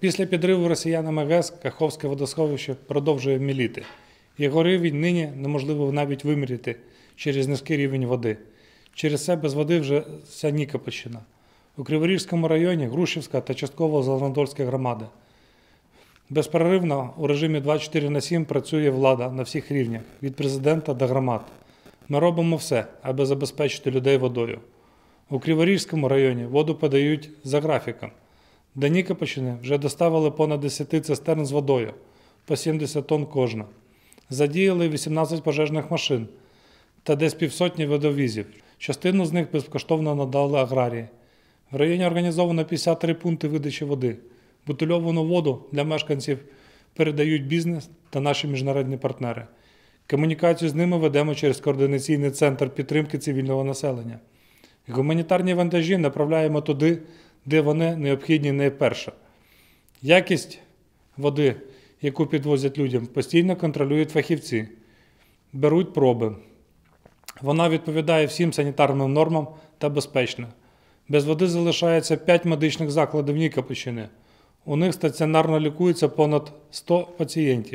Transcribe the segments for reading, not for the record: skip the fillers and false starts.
Після підриву росіянами ГЕС Каховське водосховище продовжує міліти. Його рівень нині неможливо навіть виміряти через низький рівень води. Через це без води вже вся Нікопольщина. У Криворізькому районі Грушівська та частково Зеленодольська громади. Безперервно у режимі 24/7 працює влада на всіх рівнях, від президента до громад. Ми робимо все, аби забезпечити людей водою. У Криворізькому районі воду подають за графіком. До Нікопольщини вже доставили понад 10 цистерн з водою, по 70 тонн кожна. Задіяли 18 пожежних машин та десь півсотні водовізів. Частину з них безкоштовно надали аграрії. В районі організовано 53 пункти видачі води. Бутильовану воду для мешканців передають бізнес та наші міжнародні партнери. Комунікацію з ними ведемо через Координаційний центр підтримки цивільного населення. Гуманітарні вантажі направляємо туди, де вони необхідні найперше. Якість води, яку підвозять людям, постійно контролюють фахівці, беруть проби. Вона відповідає всім санітарним нормам та безпечна. Без води залишається 5 медичних закладів Нікопольщини. У них стаціонарно лікується понад 100 пацієнтів.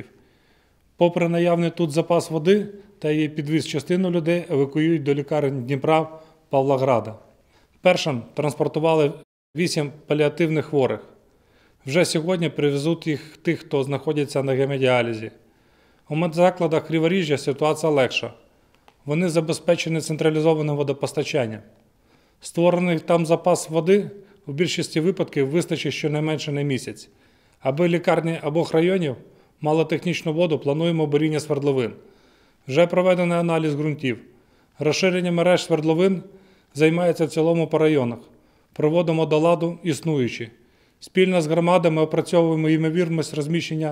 Попри наявний тут запас води та її підвіз, частину людей евакуюють до лікарень Дніпра, Павлограда. Першим транспортували 8 паліативних хворих. Вже сьогодні привезуть їх тих, хто знаходиться на гемодіалізі. У медзакладах Криворіжжя ситуація легша. Вони забезпечені централізованим водопостачанням. Створений там запас води у більшості випадків вистачить щонайменше на місяць. Аби лікарні обох районів мали технічну воду, плануємо буріння свердловин. Вже проведений аналіз ґрунтів. Розширення мереж свердловин займається в цілому по районах. Проводимо до ладу існуючі. Спільно з громадами опрацьовуємо ймовірність розміщення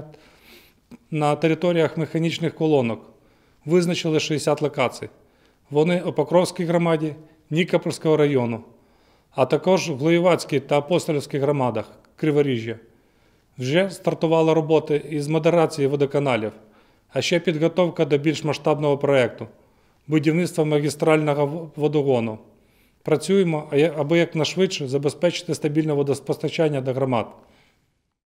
на територіях механічних колонок. Визначили 60 локацій. Вони у Покровській громаді, Нікопольського району, а також в Глоєвацькій та Апостолівській громадах Криворіжжя. Вже стартували роботи із модерації водоканалів, а ще підготовка до більш масштабного проєкту – будівництва магістрального водогону. Працюємо, аби якнайшвидше забезпечити стабільне водопостачання до громад.